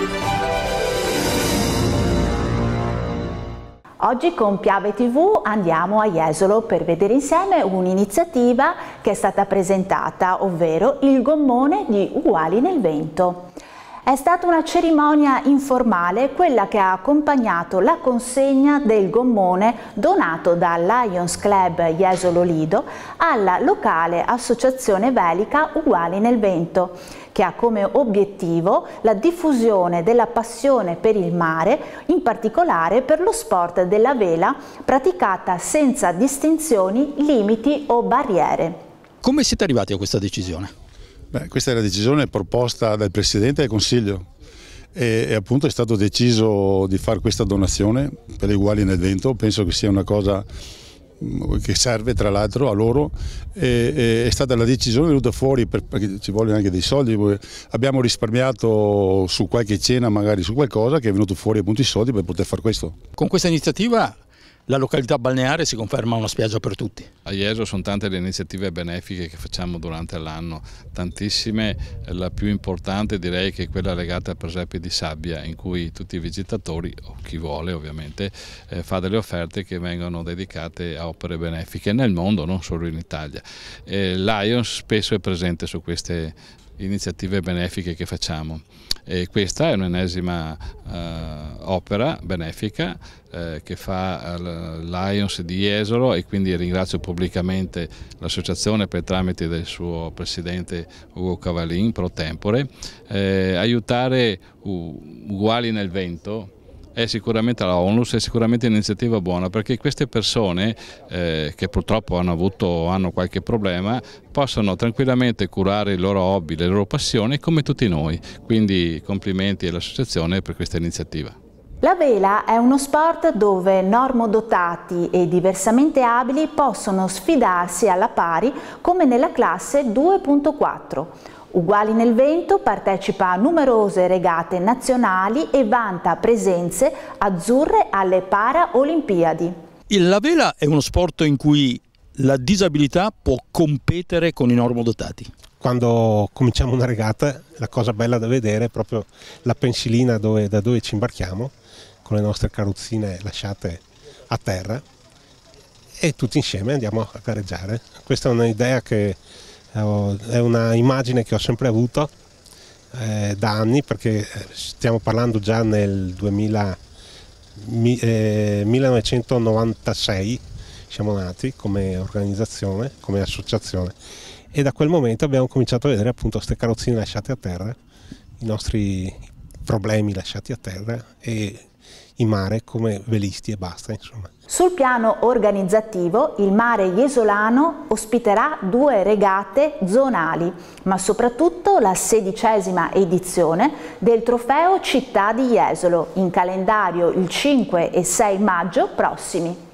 Oggi con Piave TV andiamo a Jesolo per vedere insieme un'iniziativa che è stata presentata, ovvero il gommone di Uguali nel Vento. È stata una cerimonia informale quella che ha accompagnato la consegna del gommone donato dal Lions Club Jesolo Lido alla locale associazione velica Uguali nel Vento, che ha come obiettivo la diffusione della passione per il mare, in particolare per lo sport della vela praticata senza distinzioni, limiti o barriere. Come siete arrivati a questa decisione? Questa è la decisione proposta dal Presidente del Consiglio e appunto è stato deciso di fare questa donazione per gli Uguali nel Vento. Penso che sia una cosa che serve tra l'altro a loro e è stata la decisione venuta fuori perché ci vogliono anche dei soldi. Abbiamo risparmiato su qualche cena, magari su qualcosa, che è venuto fuori appunto i soldi per poter fare questo. Con questa iniziativa la località balneare si conferma una spiaggia per tutti. A Jesolo sono tante le iniziative benefiche che facciamo durante l'anno, tantissime. La più importante direi che è quella legata al presepe di sabbia, in cui tutti i visitatori, o chi vuole ovviamente, fa delle offerte che vengono dedicate a opere benefiche nel mondo, non solo in Italia. Lions spesso è presente su queste iniziative benefiche che facciamo. E questa è un'ennesima opera benefica che fa Lions di Jesolo, e quindi ringrazio pubblicamente l'associazione per il tramite del suo presidente Ugo Cavallin pro tempore. Aiutare Uguali nel Vento è sicuramente la ONLUS, è sicuramente un'iniziativa buona, perché queste persone che purtroppo hanno qualche problema possono tranquillamente curare il loro hobby, le loro passioni come tutti noi. Quindi complimenti all'associazione per questa iniziativa. La vela è uno sport dove normodotati e diversamente abili possono sfidarsi alla pari come nella classe 2.4. Uguali nel Vento partecipa a numerose regate nazionali e vanta presenze azzurre alle Paraolimpiadi. La vela è uno sport in cui la disabilità può competere con i normodotati. Quando cominciamo una regata, la cosa bella da vedere è proprio la pensilina da dove ci imbarchiamo, con le nostre carrozzine lasciate a terra, e tutti insieme andiamo a gareggiare. Questa è un'idea è una immagine che ho sempre avuto da anni, perché stiamo parlando già nel 1996, siamo nati come organizzazione, come associazione, e da quel momento abbiamo cominciato a vedere appunto queste carrozzine lasciate a terra, i nostri problemi lasciati a terra, e in mare come velisti e basta, insomma. Sul piano organizzativo il mare jesolano ospiterà 2 regate zonali, ma soprattutto la 16ª edizione del Trofeo Città di Jesolo, in calendario il 5 e 6 maggio prossimi.